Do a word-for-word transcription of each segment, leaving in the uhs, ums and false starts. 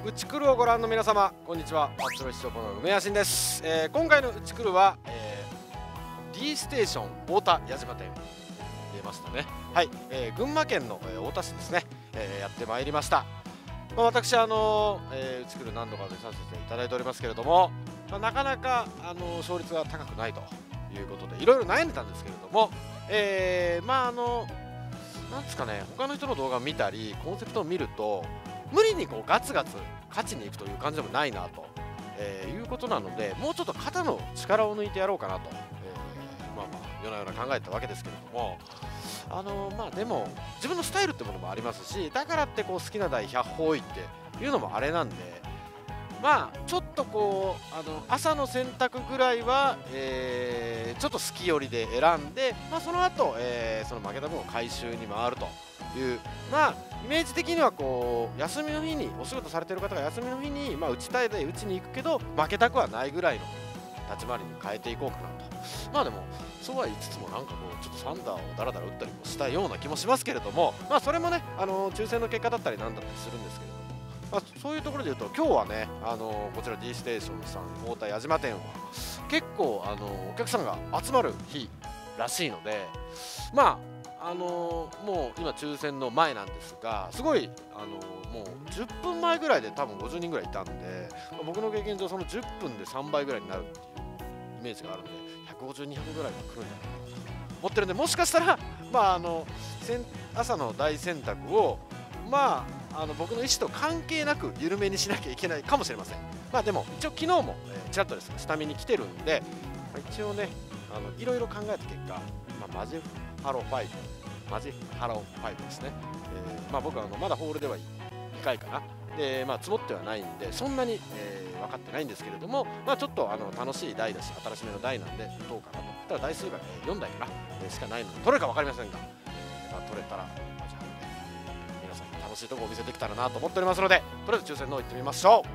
うちくるをご覧の皆様、こんにちは。松浦市長の梅谷新です。えー、今回のうちくるは、えー、D ステーション太田矢島店出ましたね。はい、えー、群馬県の、えー、太田市ですね、えー、やってまいりました。まあ、私あのーえー、うちくる何度か出させていただいておりますけれども、まあ、なかなか、あのー、勝率が高くないということでいろいろ悩んでたんですけれども、えー、まああのなんですかね、他の人の動画を見たりコンセプトを見ると無理にこうガツガツ勝ちにいくという感じでもないなと、えー、いうことなので、もうちょっと肩の力を抜いてやろうかなと、えー、まあまあ夜な夜な考えたわけですけれども、あのー、まあでも自分のスタイルってものもありますし、だからってこう好きな台ひゃっぽん多いっていうのもあれなんで、まあちょっとこうあの朝の選択ぐらいは、えー、ちょっと好き寄りで選んで、まあ、その後、えー、その負けた分を回収に回るという、まあイメージ的にはこう休みの日にお仕事されてる方が休みの日に、まあ、打ちたいで打ちに行くけど負けたくはないぐらいの立ち回りに変えていこうかなと。まあでもそうは言いつつもなんかこうちょっとサンダーをダラダラ打ったりもしたような気もしますけれども、まあそれもね、あの抽選の結果だったりなんだったりするんですけれども、まあ、そういうところで言うと今日はね、あのこちら D ステーションさん太田矢島店は結構、あのお客さんが集まる日らしいので、まああのもう今抽選の前なんですが、すごい、あのもうじゅっぷんまえぐらいで多分ごじゅうにんぐらいいたんで、まあ、僕の経験上そのじゅっぷんでさんばいぐらいになるっていうイメージがあるんで、ひゃくごじゅう、にひゃくぐらいが来るんじゃないかなと思ってるんで、もしかしたら、まあ、あの朝の大選択をまああの僕の意思と関係なく緩めにしなきゃいけないかもしれません。まあでも一応昨日も、えー、ちらっとですね下見に来てるんで、まあ、一応ねあのいろいろ考えた結果、まあ、マジハロファイブマジハロファイブですね。えー、まあ僕はあのまだホールではいっかいかなで、まあ積もってはないんでそんなに、えー、分かってないんですけれども、まあちょっとあの楽しい台だし新しめの台なんでどうかなと。ただ台数が、えー、よんだいかな、えー、しかないので取れるか分かりませんが、えーまあ、取れたら楽しいところをお見せできたらなと思っておりますので、とりあえず抽選の方行ってみましょう。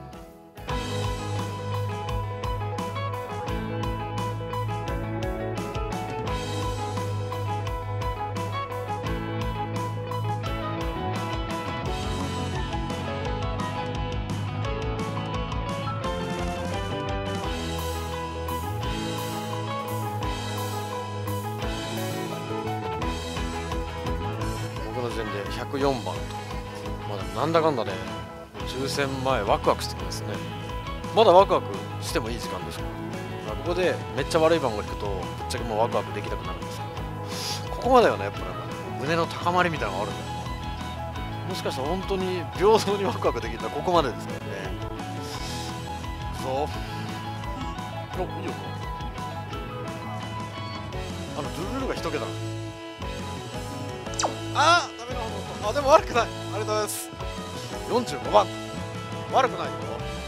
僕の時点でひゃくよんばんと、まあ、でもなんだかんだで、ね、抽選前ワクワクしてきますね。まだワクワクしてもいい時間ですから、ここでめっちゃ悪い番号引くとぶっちゃけもうワクワクできなくなるんですけど、ここまではねやっぱなんか胸の高まりみたいなのがあるんだよな。もしかしたら本当に平等にワクワクできるのはここまでですからね。いくぞ。お、いいよ。あのドゥルルが一桁。あーダメな方。あでも悪くない。ありがとうございます。よんじゅうごばん悪くないよ。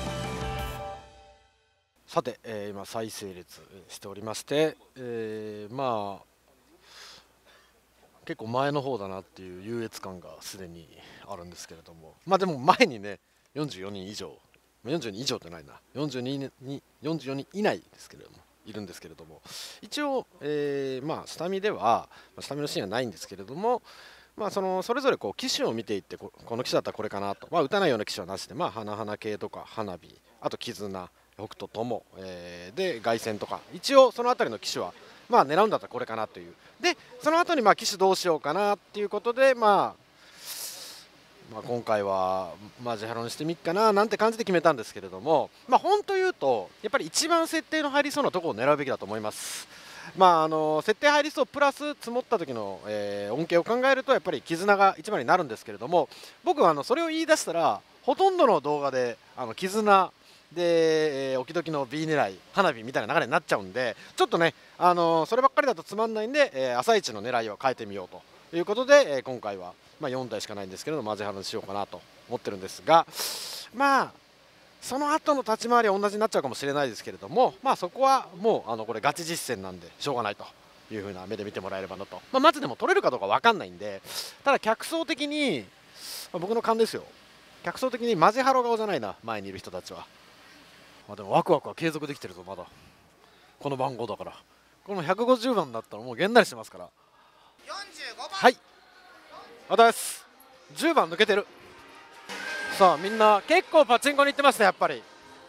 さて、えー、今再整列しておりまして、えー、まあ結構前の方だなっていう優越感がすでにあるんですけれども、まあでも前にねよんじゅうよにん以上、よんじゅうにん以上ってないな、よんじゅうにによんじゅうよにん以内ですけれどもいるんですけれども、一応、えー、まあ下見では下見のシーンはないんですけれども、まあそのそれぞれこう機種を見ていって、ここの機種だったらこれかなと、まあ打たないような機種はなしで、まあ花々系とか花火、あと絆、北斗友、えー、で凱旋とか、一応その辺りの機種はまあ狙うんだったらこれかなという。でその後にまあ機種どうしようかなっていうことで、まあまあ、今回はマジハロにしてみっかななんて感じで決めたんですけれども、まあ本当言うとやっぱり一番設定の入りそうなところを狙うべきだと思います。まああの設定入りそうプラス積もった時の、えー、恩恵を考えるとやっぱり絆が一番になるんですけれども、僕はあのそれを言い出したらほとんどの動画であの絆で、えー、おきどきの B 狙い花火みたいな流れになっちゃうんで、ちょっとね、あのー、そればっかりだとつまんないんで、えー、朝一の狙いを変えてみようということで、えー、今回は、まあ、よんだいしかないんですけどマジハロにしようかなと思ってるんですが、まあその後の立ち回りは同じになっちゃうかもしれないですけれども、まあそこはもうあのこれガチ実践なんでしょうがないという風な目で見てもらえればなと、まあ、まずでも取れるかどうか分かんないんで、ただ客層的に、まあ、僕の勘ですよ、客層的にマジハロ顔じゃないな前にいる人たちは。まあでもワクワクは継続できてるぞ、まだこの番号だから。このひゃくごじゅうばんだったらもうげんなりしてますから。よんじゅうごばん、はい、あたです。じゅうばん抜けてる。 さあみんな結構パチンコに行ってますねやっぱり。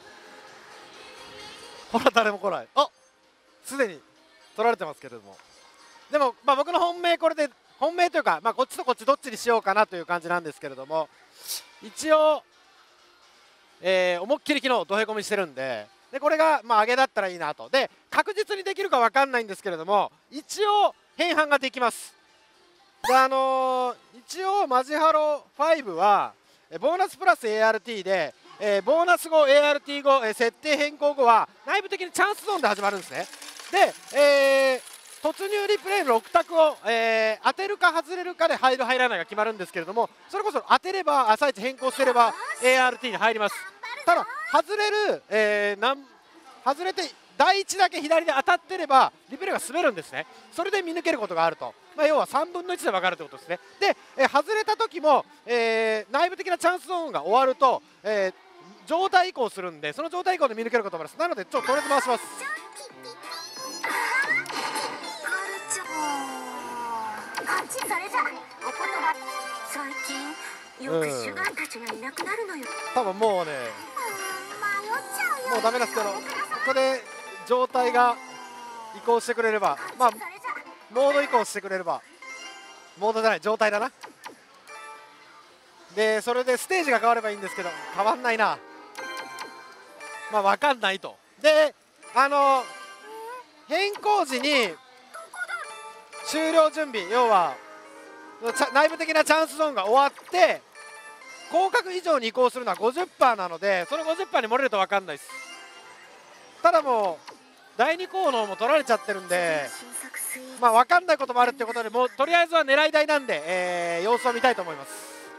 ほら誰も来ない。あ、すでに取られてますけれども、でもまあ僕の本命これで本命というか、まあこっちとこっちどっちにしようかなという感じなんですけれども、一応、えー、思いっきり昨日どへこみしてるんで、でこれがまあ上げだったらいいなと。で確実にできるか分かんないんですけれども、一応変換ができます。であのー、一応マジハロファイブはボーナスプラス エーアールティー で、えー、ボーナス後 エーアールティー 後、えー、設定変更後は内部的にチャンスゾーンで始まるんですね。で、えー、突入リプレイのろく択を、えー、当てるか外れるかで入る入らないが決まるんですけれども、それこそ当てれば朝一変更してれば エーアールティー に入ります。ただ外れる、えー、なん外れてだいいちだけ左で当たってればリプレイが滑るんですね。それで見抜けることがあると、まあ、要はさんぶんのいちで分かるということですね。で、えー、外れた時も、えー、内部的なチャンスゾーンが終わると、えー、状態移行するんで、その状態移行で見抜けることもあります。なのでちょっととりあえず回します。 最近よくシュガーたちがいなくなるのよ。 多分もうねもうダメなんですけど、ここで状態が移行してくれれば、まあモード移行してくれれば、モードじゃない状態だな。でそれでステージが変わればいいんですけど、変わんないな。まあ分かんないと。であの変更時に終了準備、要は内部的なチャンスゾーンが終わって広角以上に移行するのは ごじゅっパーセント なので、その ごじゅっパーセント に漏れると分かんないです。ただもうだいにコーナーも取られちゃってるんで、まあ分かんないこともあるってことで、もうとりあえずは狙い台なんで、えー、様子を見たいと思います。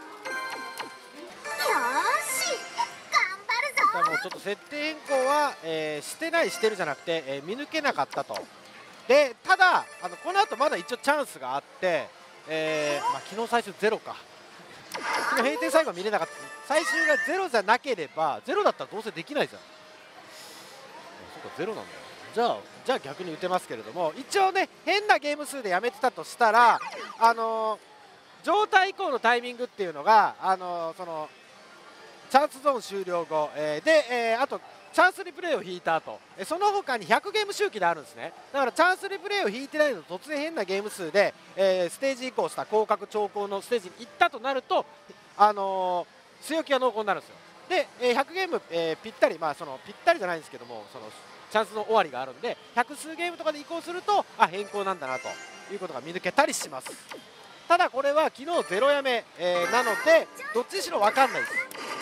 よーし頑張るぞ。 もうちょっと設定変更は、えー、してないしてるじゃなくて、えー、見抜けなかったと。でただあのこの後まだ一応チャンスがあって、えーまあ、昨日最終ゼロか昨日閉店最後は見れなかった。最終がゼロじゃなければ、ゼロだったらどうせできないじゃん。そうかゼロなんだよ。じゃあじゃあ逆に打てますけれども、一応ね変なゲーム数でやめてたとしたら、あのー、状態移行のタイミングっていうのが、あのー、そのチャンスゾーン終了後、えー、で、えー、あとチャンスリプレイを引いた後、えー、その他にひゃくゲーム周期であるんですね。だからチャンスリプレイを引いてないのと突然変なゲーム数で、えー、ステージ移行した広角長考のステージに行ったとなると、あのー、強気が濃厚になるんですよ。で、えー、ひゃくゲーム、えー、ぴったり、まあそのぴったりじゃないんですけども、そのチャンスの終わりがあるんで、百数ゲームとかで移行すると、あ変更なんだなということが見抜けたりします。ただこれは昨日ゼロやめ、えー、なのでどっちにしろ分かんないです。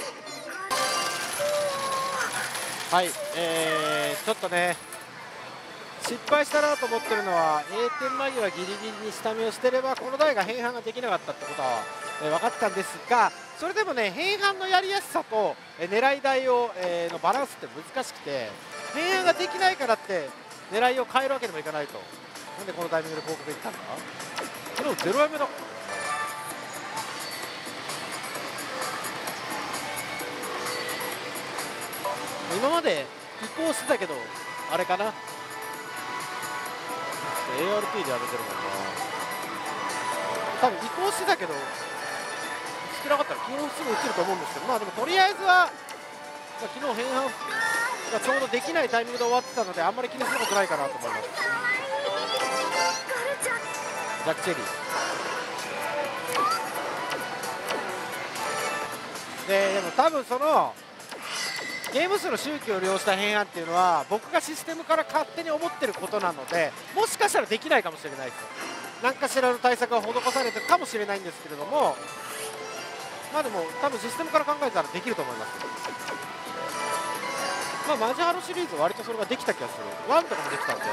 はい、えー、ちょっとね失敗したなと思ってるのは、閉店間際ギリギリに下見をしてればこの台が変換ができなかったってことは、えー、分かったんですが、それでもね変換のやりやすさと、えー、狙い台を、えー、のバランスって難しくて、変換ができないからって狙いを変えるわけにもいかないと。なんでこのタイミングで広告いったんだ。昨日ゼロやめだ。今まで移行してたけどあれかな、 エーアールティー でやめてるもんな。多分移行してたけど少なかったら昨日すぐ映ると思うんですけど、まあでもとりあえずは、まあ、昨日変換がちょうどできないタイミングで終わってたので、あんまり気にすることないかなと思います。ジャック・チェリーで、でも多分そのゲーム数の周期を利用した変換っていうのは僕がシステムから勝手に思ってることなので、もしかしたらできないかもしれないですよ。何かしらの対策が施されてるかもしれないんですけれども、まあでも多分システムから考えたらできると思います。まあマジハロシリーズは割とそれができた気がする。ワンとかもできたんで。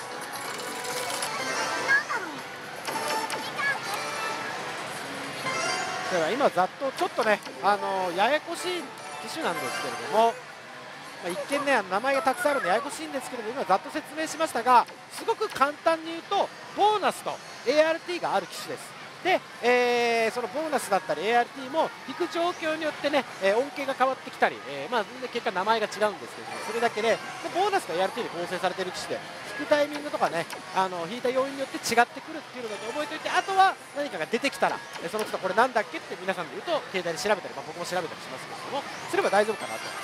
だから今ざっとちょっとね、あのー、ややこしい機種なんですけれども、まあ、一見ね名前がたくさんあるんでややこしいんですけれども、今ざっと説明しましたが、すごく簡単に言うとボーナスと エーアールティー がある機種です。 で、えーそのボーナスだったり エーアールティー も引く状況によってね、えー恩恵が変わってきたり、えーまあ、全然結果名前が違うんですけども、それだけでボーナスと エーアールティー で構成されている機種で引くタイミングとかね、あの引いた要因によって違ってくるっていうのだけ覚えておいて、あとは何かが出てきたら、えーその都度これなんだっけって皆さんで言うと携帯で調べたり、まあ、僕も調べたりしますけれども、すれば大丈夫かなと。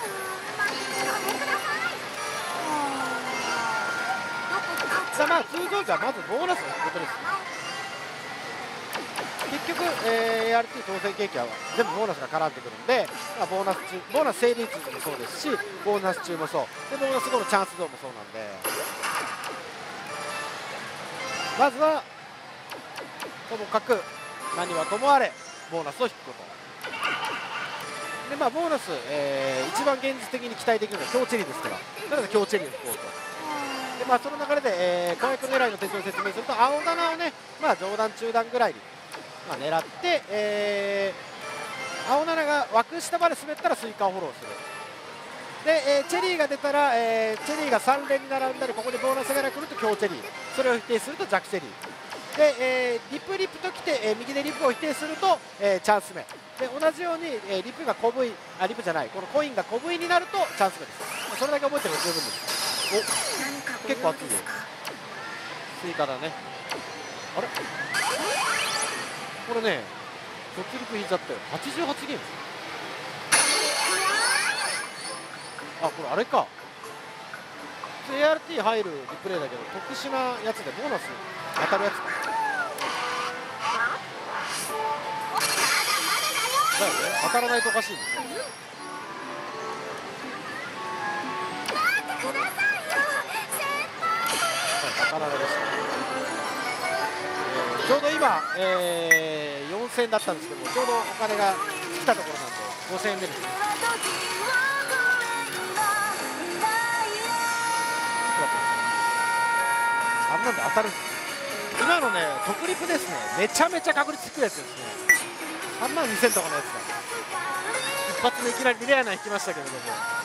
さあまあ通常時はまずボーナスのことです。結局、えー、エーアールティー 当選景気は全部ボーナスが絡んでくるんで、まあ、ボーナス中ボーナス成立もそうですし、ボーナス中もそうで、ボーナス後のチャンスゾーンもそうなんで、まずはともかく何はともあれボーナスを引くことで、まあ、ボーナス、えー、一番現実的に期待できるのは強チェリーですから、なので強チェリーを引こうと。でまあ、その流れで、えー、公約狙いの手順を説明すると、青棚をね、まあ、上段中段ぐらいに、まあ、狙って、えー、青棚が枠下まで滑ったらスイカをフォローする。で、えー、チェリーが出たら、えー、チェリーがさん連に並んだり、ここでボーナスが来ると強チェリー、それを否定すると弱チェリーで、えー、リップリップときて、えー、右でリップを否定すると、えー、チャンス目で、同じように、えー、リップが小 V、あリップじゃない、このコインが小 V になるとチャンス目です。それだけ覚えてれば十分です。お結構熱いよ、スイカだね。あれこれね、突力引いちゃったよ。はちじゅうはちゲーム。あ、これあれか、 エーアールティー 入るリプレイだけど特殊なやつでボーナス当たるやつかだよね。当たらないとおかしいんですよ。当たらないでした、えー、ちょうど今、えー、よんせんえんだったんですけども、ちょうどお金が来たところなんでごせんえんめですね。あんなんで当たる。今のね特リプですね、めちゃめちゃ確率低いやつですね。さんまんにせんとかのやつだ。一発目いきなりレアな引きましたけれども、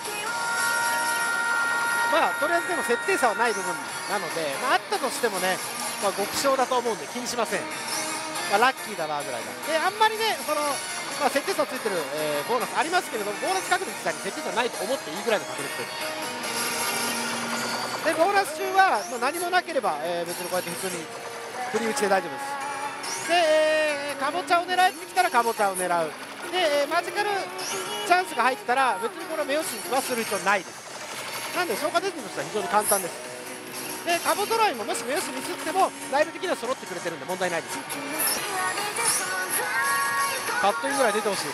まあとりあえずでも設定差はない部分なので、まあ、あったとしてもね、まあ、極小だと思うんで気にしません。まあ、ラッキーだなぐらいだ。であんまりねその、まあ、設定差ついてる、えー、ボーナスありますけれども、ボーナス確率自体に設定差ないと思っていいぐらいの確率です。でボーナス中は、まあ、何もなければ、えー、別にこうやって普通に振り打ちで大丈夫です。で、えー、かぼちゃを狙ってきたらかぼちゃを狙う。で、えー、マジカルチャンスが入ったら別にこれは目押しはする必要ないです。なんで消化デジとしては非常に簡単です。でカボ揃いももし目押しミスってもライブ的には揃ってくれてるんで問題ないです。カットインぐらい出てほしいな。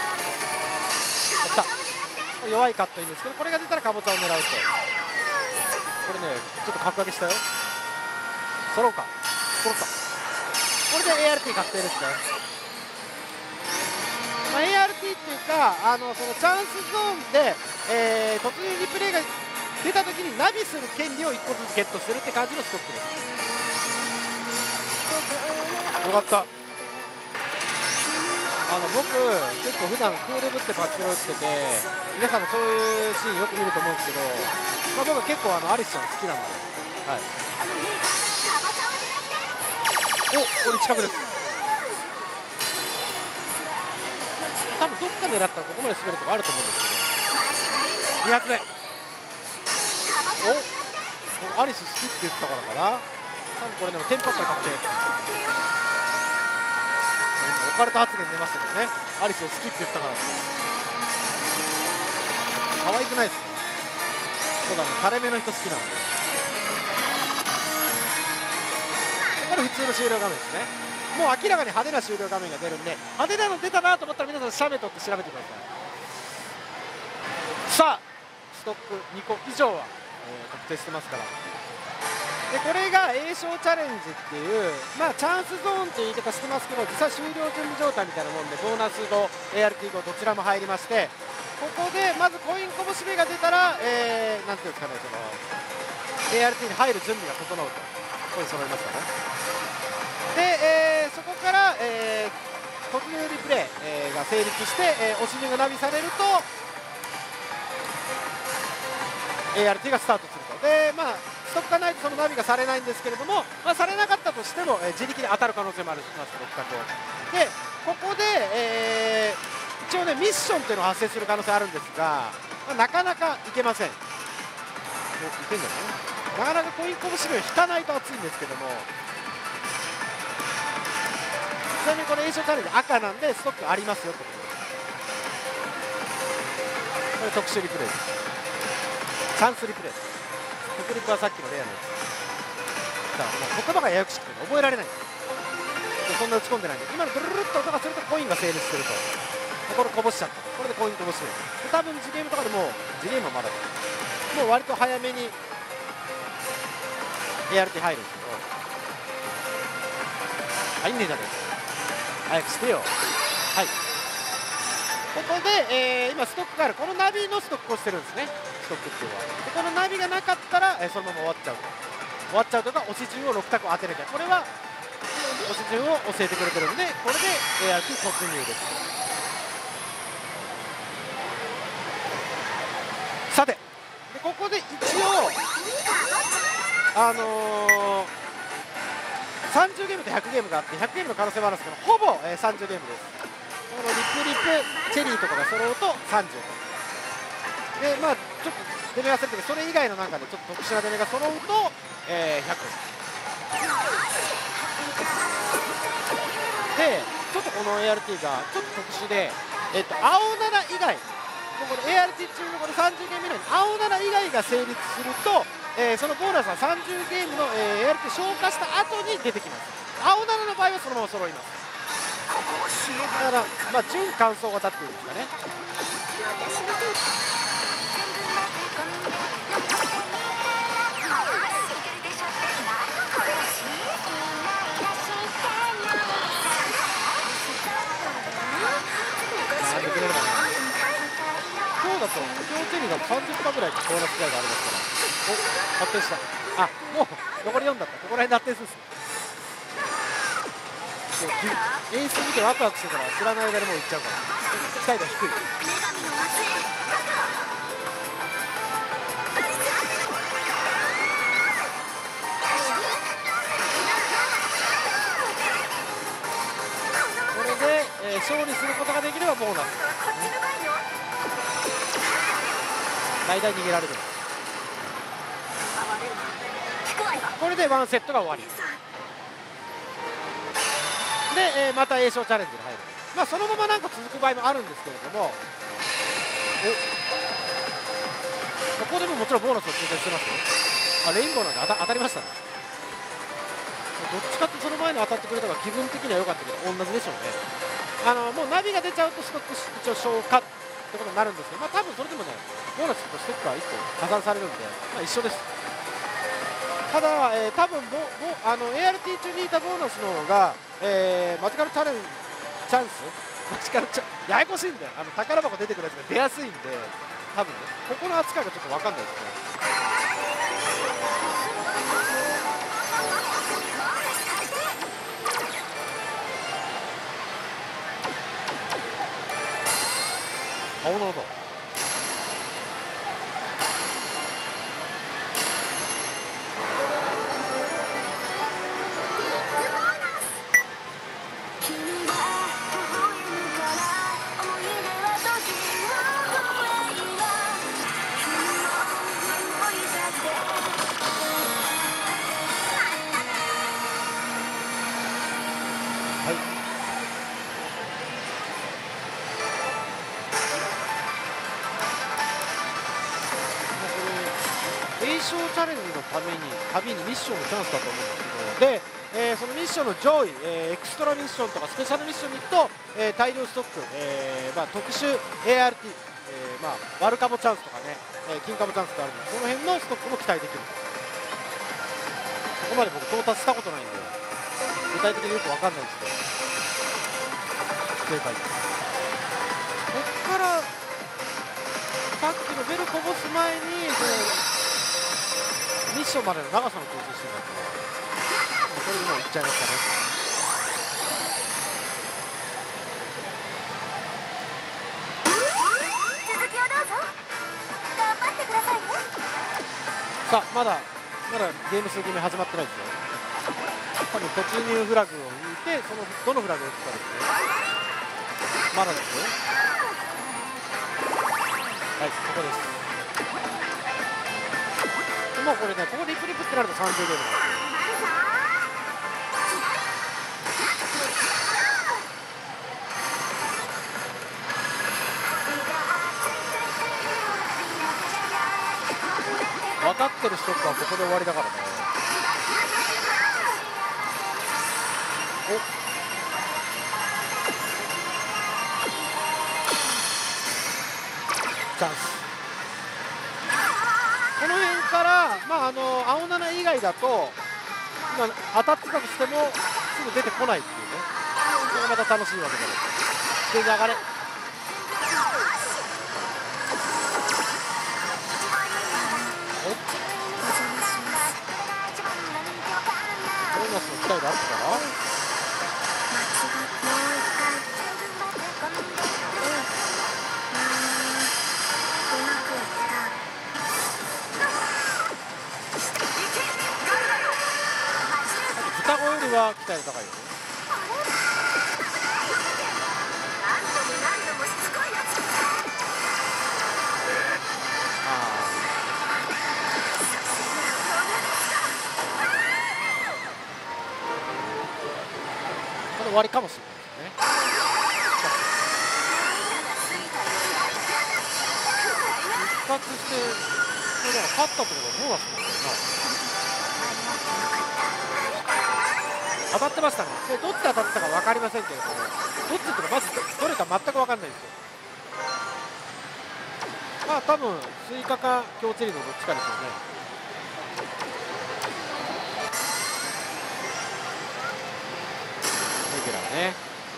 やった弱いカットインですけど、これが出たらかぼちゃを狙うと、これねちょっと格上げしたよ。揃うか、揃った。これで エーアールティー 確定ですね。まあ、エーアールティー っていうか、あのそのチャンスゾーンで、えー、突入リプレイが出た時にナビする権利をいっこずつゲットするって感じのストックです。よかった。あの僕結構普段クールブってパッチロ打ってて、皆さんもそういうシーンよく見ると思うんですけど、まあ、僕は結構あのアリスちゃん好きなんで、はい、おこれ近くです。多分どっか狙ったらここまで滑るとかあると思うんですけど、に発目おアリス好きって言ったからかな。多分これでもテンポアップが確定。オカルト発言出ましたけどね、アリスを好きって言ったから可愛くないですか。そうだね、垂れ目の人好きなんで。これ普通の終了画面ですね。もう明らかに派手な終了画面が出るんで、派手なの出たなと思ったら皆さん写メ撮って調べてください。さあストックにこ以上は、えー、確定してますから。でこれが A 賞チャレンジっていう、まあ、チャンスゾーンという言い方してますけど、実は終了準備状態みたいなもんで、ボーナス後 エーアールティー 後どちらも入りまして、ここでまずコインこぼし目が出たら、えー、なんていうんですかね、その エーアールティー に入る準備が整うと、ここに揃いましたね。で、えー、そこから、えー、突入リプレイ、えー、が成立して、えー、お尻がナビされると エーアールティー がスタートすると。でまあストックがないとそのナビがされないんですけれども、まあ、されなかったとしても、えー自力で当たる可能性もあるします、ろく択を。でここで、えー一応ねミッションというのが発生する可能性あるんですが、まあ、なかなかいけません。おいけんじゃない？なかなかコインこぼしを引かないと熱いんですけども、ちなみにこれ A 賞チャレンジ赤なんでストックありますよってことです。これ特殊リプレイです。チャンスリプレイです。北陸はさっきのレアのやつだからもう言葉がややこしくて覚えられないんです。そんな打ち込んでないんで、今のドゥルルッと音がするとコインが成立すると。これこぼしちゃった。これでコインこぼしてる。で多分次ゲームとかでも次ゲームはまだもう割と早めに エーアールティー 入るんですけど、入んねえじゃねえか、早くしてよ。はい、ここで、えー今ストックがある、このナビのストックをしてるんですね、ストックっていうのは。でこのナビがなかったら、えーそのまま終わっちゃうと終わっちゃうというか、押し順をろく択当てなきゃ、これは押し順を教えてくれてるんで、これで エーアールティー 突入です。さてでここで一応あのー、さんじゅうゲームとひゃくゲームがあって、ひゃくゲームの可能性もあるんですけど、ほぼ、えー、さんじゅうゲームです。このリップリップチェリーとかが揃うとさんじゅうと。でまあちょっと出目忘れてるけど、それ以外のなんかでちょっと特殊な出目が揃うと、えー、ひゃくで、ちょっとこの エーアールティー がちょっと特殊で、えっと青なな以外、この エーアールティー 中のこのさんじゅうゲーム以内に青なな以外が成立すると、えーそのボーナスはさんじゅうゲームの、えー エーアールティー 消化した後に出てきます。青ななの場合はそのまま揃います。だから、まあ、準乾燥型っていうんですかね。なんでくれるかな。今日だと今日チェリーだと さんじゅっパーセント ぐらいボーナスぐらいがありますから。お、発展した。あ、もう残りよんだった。ここら辺で発展するんですよ。演出見てワクワクしてたら知らない間にもう行っちゃうから、期待度低い。これで、えー勝利することができればボーナス、大体逃げられる。これでワンセットが終わりで、えーまた A 賞チャレンジに入る。まあそのままなんか続く場合もあるんですけれども、おここでももちろんボーナスを抽選してますよ。あ、レインボーなんで当た当たりましたね。どっちかってその前に当たってくれたから気分的には良かったけど同じでしょうね。あのもうナビが出ちゃうとストック一応消化ってことになるんですけど、まあ多分それでもねボーナスとストックはいっこ加算されるんで、まあ、一緒です。ただ、えー、多分ボボあの エーアールティー 中にいたボーナスの方が、えー、マジカルチャレンジチャンスマジカルチャややこしいんだよ。あの宝箱出てくるやつが出やすいんで、多分ねここの扱いがちょっと分かんないですね。あ、なるほど。はい。A 賞チャレンジのために旅にミッションのチャンスだと思うんですけど、で、えーそのミッションの上位、えーエクストラミッションとかスペシャルミッションに行くと、えー大量ストック、えーまあ、特殊 エーアールティー、えーまあ、ワルカボチャンスとかね、えー金カボチャンスってあるので、その辺のストックも期待できる。そこまで僕到達したことないんで具体的によく分かんないですけど、正解です。こっからさっきのベルこぼす前にこうミッションまでの長さの調整してるんだったら、これでもういっちゃいますかね。 続きをどうぞ。頑張ってくださいね。 さあまだまだゲーム数決め始まってないですよ。多分突入フラグを引いて、そのどのフラグを打つかですね。まだですよ。はい、ここです。もうこれね、ここでリプリプってなるとさんじゅうゲームなんですよ。分かってるストップはここで終わりだからね。おチャンス。この辺から、まあ、あの青なな以外だと、まあ、当たってたとしてもすぐ出てこないっていうね、それがまた楽しいわけです。ステージ上がれ。ボーナスの機会があったかな。双子よりは期待が高いよね。終わりかもしれないですね。復活してこれだから勝ったってことはボーナスなんだよな。当たってましたね。でどっちで当たってたか分かりませんけれども、どっちっていうかまずどれか全く分かんないんですよ。まあ多分スイカか強チェリーのどっちかですよね。ね、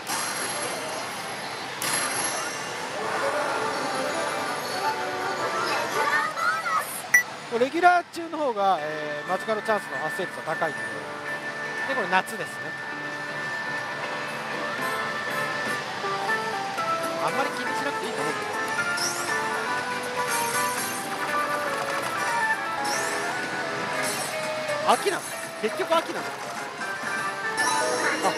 レギュラー中の方が、えー、マジカルチャンスの発生率が高いので、でこれ夏ですね。あんまり気にしなくていいと思うけど、秋なんだ、結局秋なんだ。あ、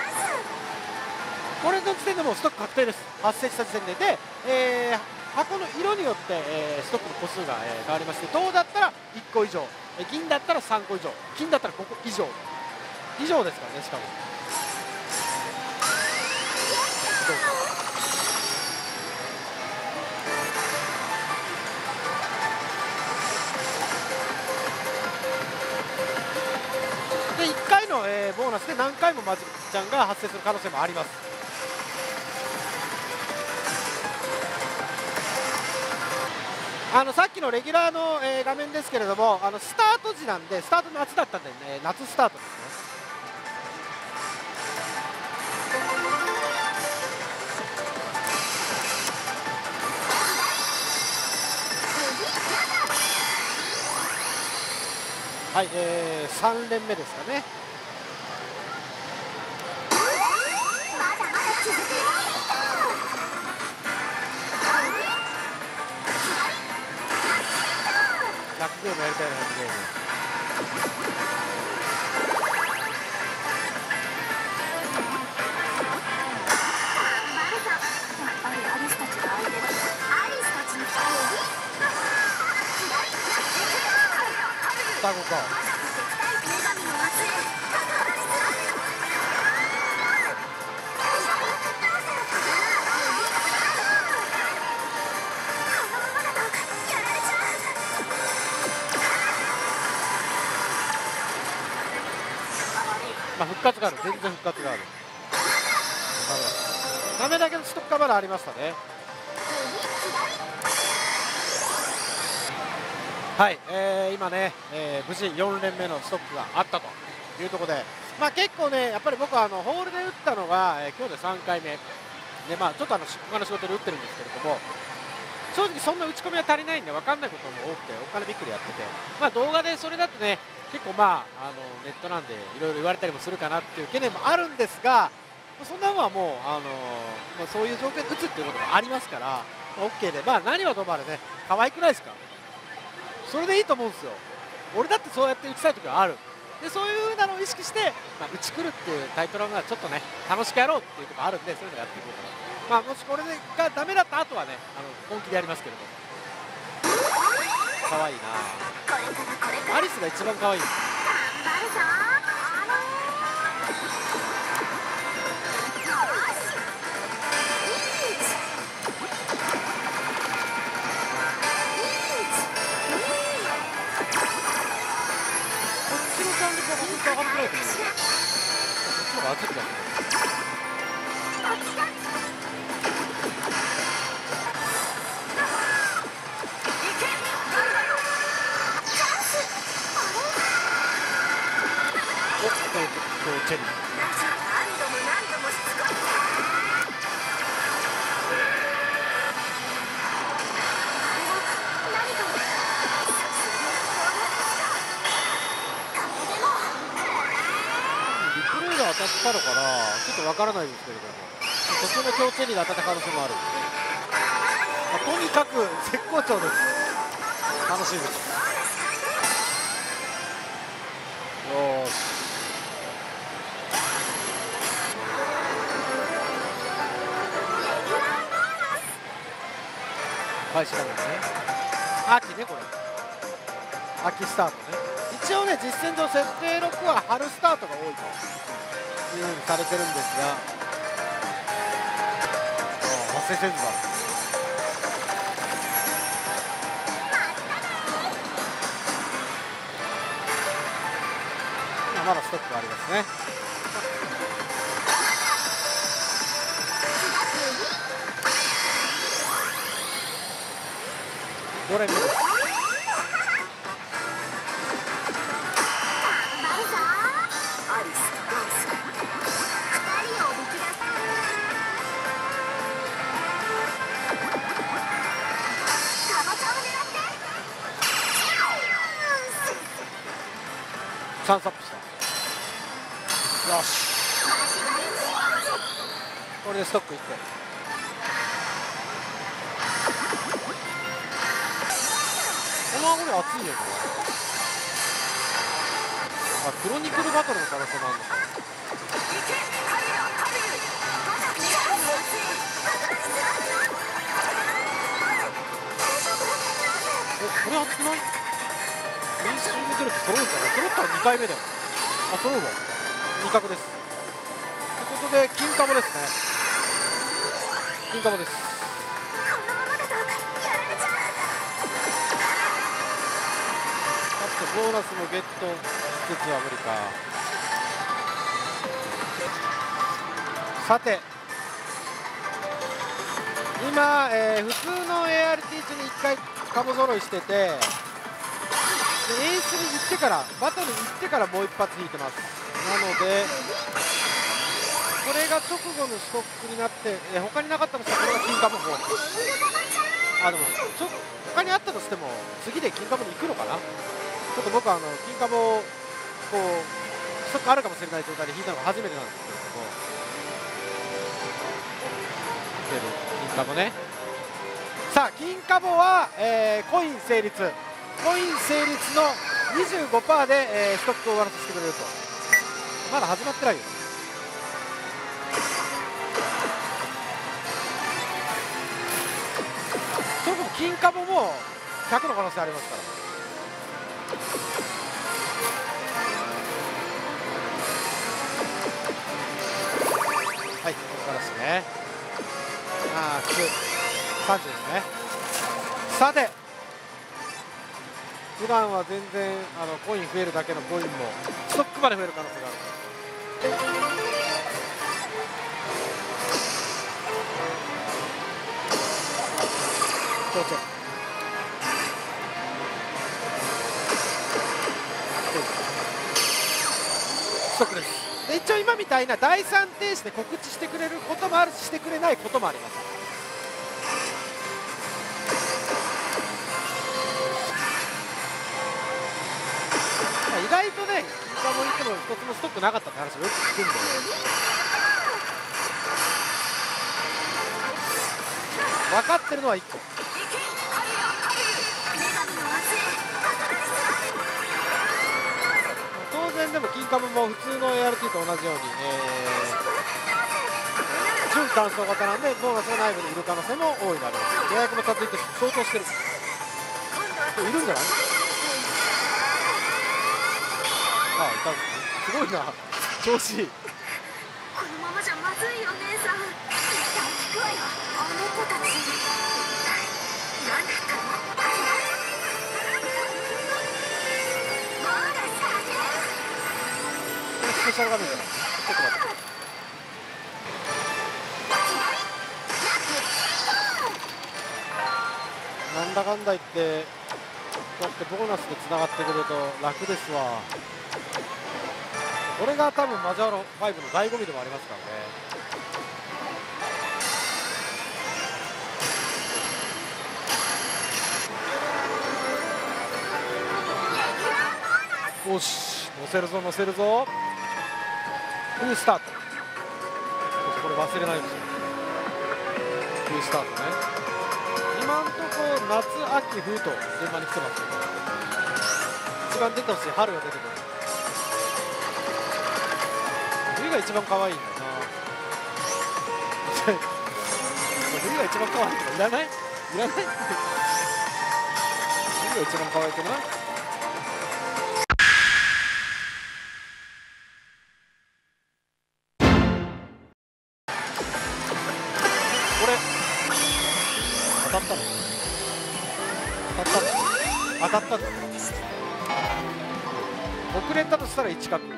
これの時点でもうストック確定です。発生した時点でで、えー、箱の色によって、えー、ストックの個数が、えー、変わりまして、銅だったらいっこ以上、えー、銀だったらさんこ以上、金だったらごこ以上以上ですからね。しかもでいっかいの、えー、ボーナスで何回もマジちゃんが発生する可能性もあります。あのさっきのレギュラーの、えー、画面ですけれども、あのスタート時なんで、スタート夏だったんで、ね、夏スタートですね。はい、えー、さん連目ですかね。ひゃくゲームやりたいな。ひゃくゲーム双子か。まあ復活がある、全然復活がある。ダメだけのストックがまだありましたね。はい、えー、今ね、えー、無事よん連目のストックがあったというところで、まあ、結構ね、やっぱり僕はあのホールで打ったのが、えー、今日でさんかいめで、まあ、ちょっとあの他の仕事で打ってるんですけれども、正直そんな打ち込みは足りないんで分かんないことも多くて、お金びっくりやってて、まあ、動画でそれだとね、結構まあ、あのネットなんでいろいろ言われたりもするかなっていう懸念もあるんですが、そんなのはもう、あのまあ、そういう条件で打つっていうこともありますから、まあ、OK で、まあ、何はともあれね、可愛くないですか。それでいいと思うんですよ。 俺だってそうやって打ちたい時はある。でそういうなのを意識して、まあ、打ち来るっていうタイトルがちょっとね楽しくやろうっていうところあるんで、そういうのやっていこうかな。まあもしこれがダメだった後はねあの本気でやりますけれども。可愛いな。アリスが一番可愛い。上がってないと思う。こっちの方が熱い気がする。おっ、これチェリー。当たったのかな、ちょっとわからないですけれども、途中の強チェリーが当たった可能性もある。まあ、とにかく絶好調です。楽しみです。よーし。開始なんですね。秋ね、これ。秋スタートね。一応ね、実戦上設定ろくは春スタートが多いと。いうふうにされてるんですが、発生せずだ。まだストックがありますね。ドレミです。チャンスアップした。よし、これでストックいって、この顎で熱いよね。あ、クロニクルバトルの可能性もあるのか。お、これ熱くない？練習に出ると揃うんじゃない？揃ったらにかいめだよ。あ、揃うわ。に角です。ということで金カボですね。金カボです。あとボーナスもゲットしつつは無理か。さて今、えー、普通の エーアールティー 中にいっかいカボ揃いしてて、でエースに行ってからバトルに行ってからもう一発引いてます。なのでこれが直後のストックになって、え他になかったとしたらこれが金カボフォーム。あ、でもちょ他にあったとしても次で金カボに行くのかな。ちょっと僕はあの金カボをこうストックあるかもしれない状態で引いたのが初めてなんですけれども、金カボね。さあ金カボは、えー、コイン成立コイン成立の にじゅうごパーセント で、えー、ストックを終わらせてくれると。まだ始まってないよ。それこそ金カボもひゃくの可能性ありますから。はい、ここからですね。ああ、普通さんじゅうですね。さて普段は全然あのコイン増えるだけのコインもストックまで増える可能性がある。強調ストックです。で一応今みたいなだいさん停止で告知してくれることもあるし、してくれないこともあります。意外とね、金カボ行っても一つもストックなかったって話をよく聞くんで、分かってるのはいっこ。 でも金カムも普通の エーアールティー と同じように、えー、準乾燥型なんでボーナスが内部にいる可能性も大いにあります。予約もちゃんといって相当してる。これいるんじゃない？ああ、いたんですね。すごいな、調子いい。 このままじゃまずいよ姉さん。一旦聞くわよ、あの子たち。何だったの？ スペシャル画面じゃない。ちょっと待って。なんだかんだ言ってこうやってボーナスでつながってくると楽ですわ。これが多分マジャーロファイブの醍醐味でもありますからね。よし、乗せるぞ乗せるぞ。フースタート。これ忘れないんですよ。フースタートね。今んとこ夏秋冬と順番に来てますけど、一番出てほしい春が出てくる。冬が一番可愛いんだよな。冬が一番可愛いのいらない？いらない？冬が一番可愛くない？これ当たったの？当たったの？当たったの？遅れたとしたらいち角。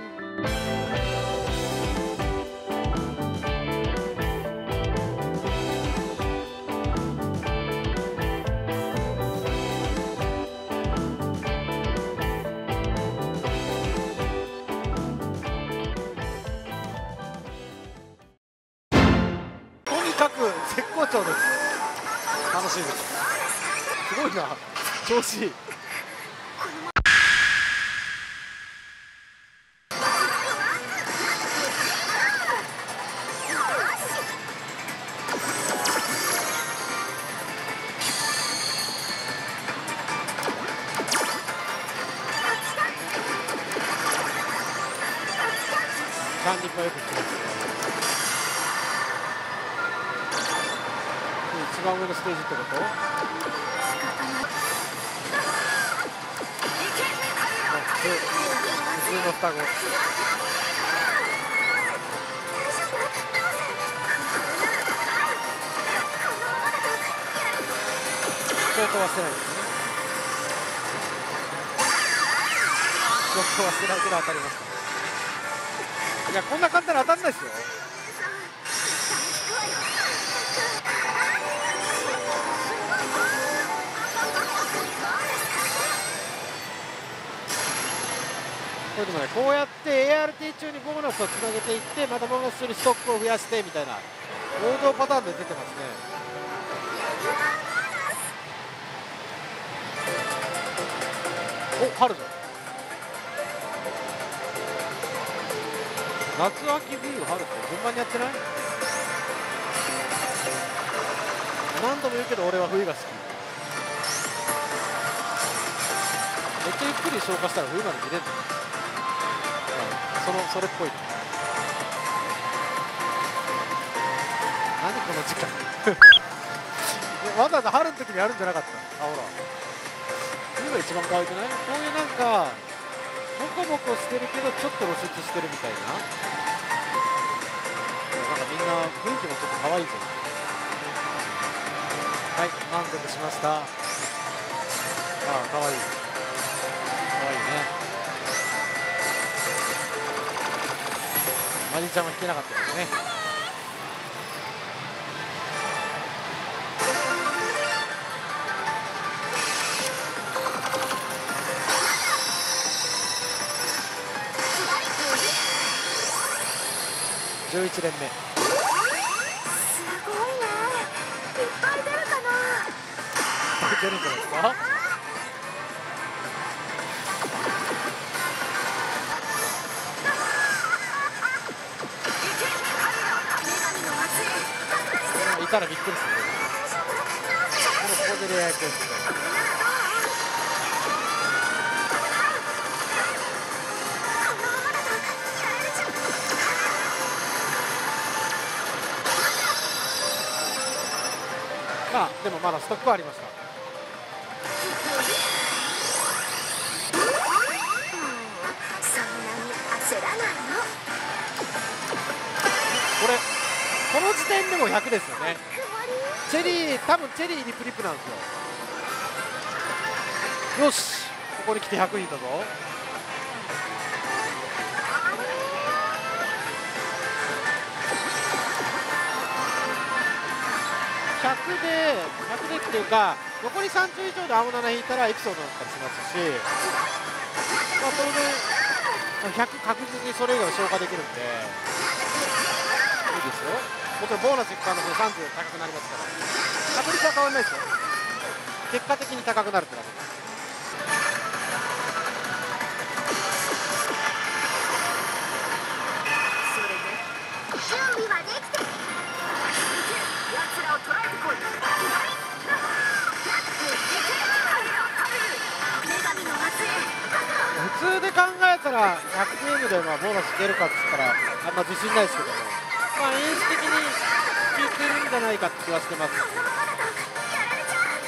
とにかく絶好調です。楽しいです。すごいな、調子いい。さんにんはよく来ますね。一番上のステージってこと？普通の双子。相当はしてないですね。相当はしてないけど当たりました。いや、こんな簡単に当たんないですよ。これでもね、こうやって エーアールティー 中にボーナスをつなげていって、またボーナス中にストックを増やしてみたいな王道パターンで出てますね。お、春じゃん。夏秋冬春って順番にやってない？何度も言うけど俺は冬が好き。めっちゃゆっくり消化したら冬まで見れるの。そのそれっぽい。何この時間わざわざ春の時にやるんじゃなかった。あ、ほら冬が一番可愛くない？こういうなんかボコボコしてるけどちょっと露出してるみたいな。なんかみんな雰囲気もちょっと可愛いじゃん。はい、満足しました。ああ、可愛い可愛いね。マリちゃんは弾けなかったですね。じゅういち連目。 すごいね。いっぱい出るかな。 いっぱい出るんじゃないですか。いたらびっくりする。ここでレア役です。 まあでもまだストックはありました。 そんなに焦らないの。 これこの時点でもひゃくですよね。チェリー、多分チェリーリプリップなんですよ。よし、ここに来てひゃく引いたぞ。ひゃくでひゃくでっていうか残りさんじゅう以上で青なな引いたらエピソードだったりしますし、まあ、当然ひゃく確実にそれ以外は消化できるんでいいですよ。もちろんボーナスいく可能性さんじゅう高くなりますから確率は変わらないですよ。結果的に高くなるってだけです。 準備はできてる。奴らを捕らえてこい。女神の末裔。 普通で考えたらひゃくゲームでまあボーナス出るかっつったらあんま自信ないですけども、まあ演出的に効いてるんじゃないかって気はしてます。 このままだとやられちゃう。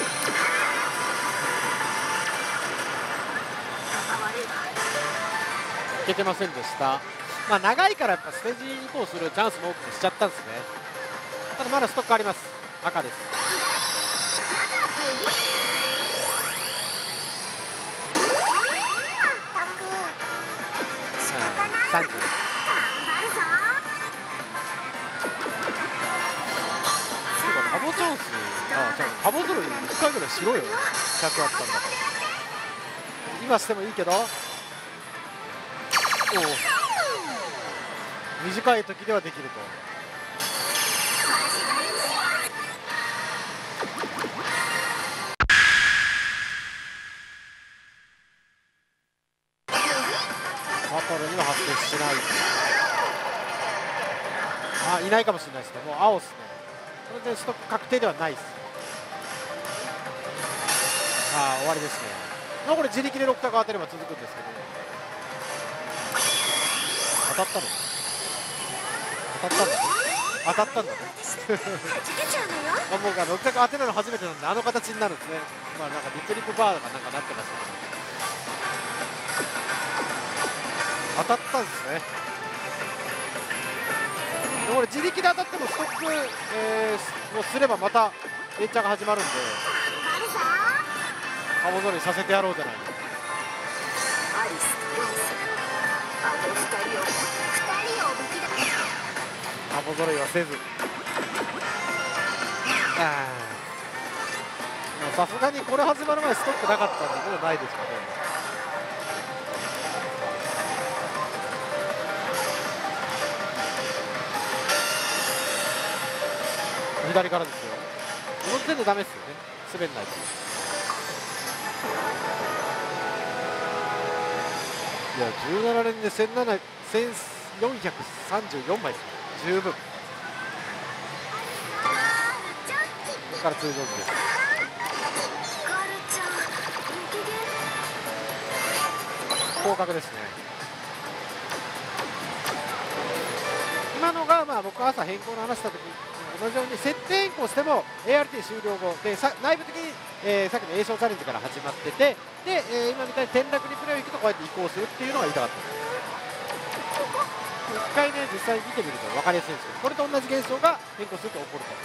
悪いわ。 いけてませんでした。まあ長いからやっぱステージ移行するチャンスも多くしちゃったんですね。ただまだストックあります。赤です。さんじゅう。カボチャンス、あ、じゃあカボゾロいっかいぐらいしろよ。ひゃくあったんだから今してもいいけど、おお短い時ではできると。バトルには発生しない。あ、いないかもしれないですね。もう青っすね。これでストック確定ではないです。ああ、終わりですね。まあこれ自力でろくタカ当てれば続くんですけど、当たったの当たったんだね。当たったんだねあ、僕はろくタカ当てるの初めてなんであの形になるんですね。まあなんかリトリップバーがなんかなってますけど、当たったんですね。でこれ自力で当たってもストック、えー、をすればまた連チャンが始まるんで、カボゾロにさせてやろうじゃないか。 アリスとロース、あの二人を二人を武器だ。 カボゾロイはせず、ああさすがにこれ始まる前ストックなかったんでもうないですかね。左からですよ。この時点でダメですよね。滑んないと。いやじゅうなな連でせんよんひゃくさんじゅうよんまいです。十分。ここから通常時です。降格ですね。今のがまあ僕朝変更の話した時に同じように設定変更しても エーアールティー 終了後でさ内部的に、えー、さっきの A 賞チャレンジから始まってて、で、えー、今みたいに転落リプレイを行くとこうやって移行するっていうのが言いたかったんです。一回ね実際見てみると分かりやすいんですけど、これと同じ現象が変更すると起こると。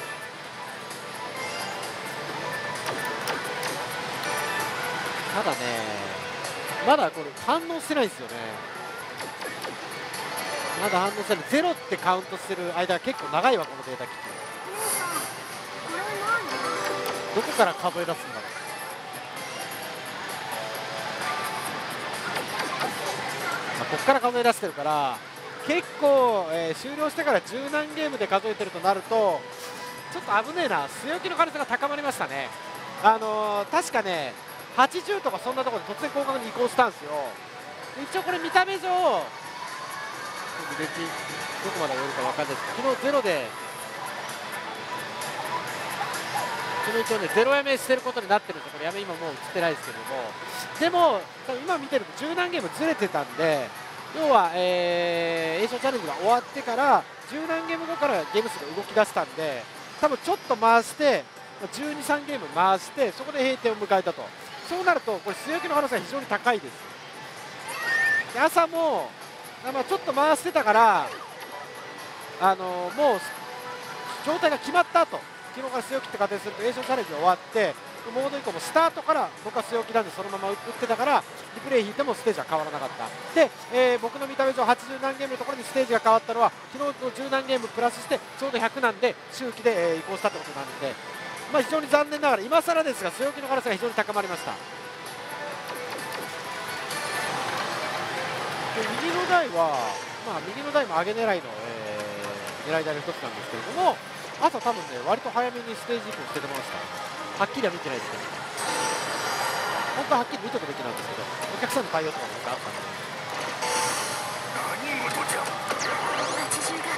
ただねまだこれ反応してないんですよね。まだ反応してない。ゼロってカウントしてる間は結構長いわこのデータ切って。どこから数え出すんだろう。まあ、ここから数え出してるから結構、えー、終了してから十何ゲームで数えてるとなるとちょっと危ねえな。据え置きの可能性が高まりましたね。あのー、確かねはちじゅうとかそんなところで突然降格に移行したんですよ。一応これ見た目上歴どこまで上るか分かんないですけど、昨日ゼロで昨日一応ねゼロやめしてることになってるんですよ。これやめ今もう映ってないですけども、でも今見てると十何ゲームずれてたんで、要は、えー、A 賞チャレンジが終わってから十何ゲーム後からゲーム数が動き出したんで、多分ちょっと回して、 じゅうに、さんゲーム回してそこで閉店を迎えたと。そうなるとこれ据え置きの可能性が非常に高いです。で朝も、まあ、ちょっと回してたからあのもう状態が決まった後、昨日から据え置きって仮定するとエーションチャレンジが終わってモード以降もスタートから僕は据え置きなんでそのまま打ってたからリプレイ引いてもステージは変わらなかった。で、えー、僕の見た目上はちじゅう何ゲームのところにステージが変わったのは昨日のじゅう何ゲームプラスしてちょうどひゃくなんで周期で、えー移行したってことなので、まあ、非常に残念ながら今更ですが据え置きの可能性が非常に高まりました。で右の台は、まあ、右の台も上げ狙いの、えー、狙い台の一つなんですけれども、朝多分ね割と早めにステージ移行してました。はっきりは見てないですけど、本当ははっきり見とくべきなんですけどお客さんの対応とかもあったので。 何事じゃ。八十が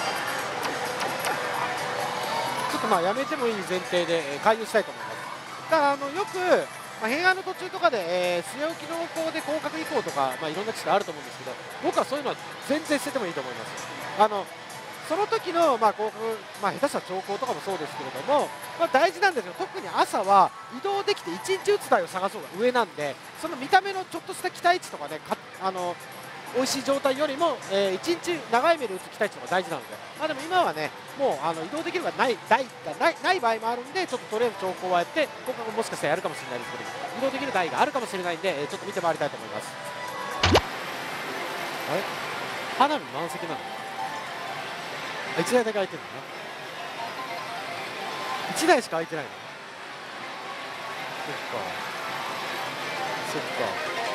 ちょっとまあやめてもいい前提で、えー介入したいと思います。だからあのよく、まあ、変案の途中とかで、えー、据え置きの方向で広角移行とか、まあ、いろんな機種があると思うんですけど、僕はそういうのは全然捨ててもいいと思います。あのその時の、まあ、広角、まあ、下手したら長考とかもそうですけれども、まあ、大事なんですよ。特に朝は移動できていちにち打つ台を探そうが上なんで、その見た目のちょっとした期待値とかね、かあの美味しい状態よりも、えー、いちにち長い目で打つ期待値の方が大事なので、まあ、でも今はねもうあの移動できるがない台がないない場合もあるんで、ちょっととりあえず長考はやって広角もしかしたらやるかもしれないですけど、移動できる台があるかもしれないんで、えーちょっと見て回りたいと思います。あれ花火満席なのいちだいだけ空いてるのね。いちだいしか空いてないの。そっかそっか。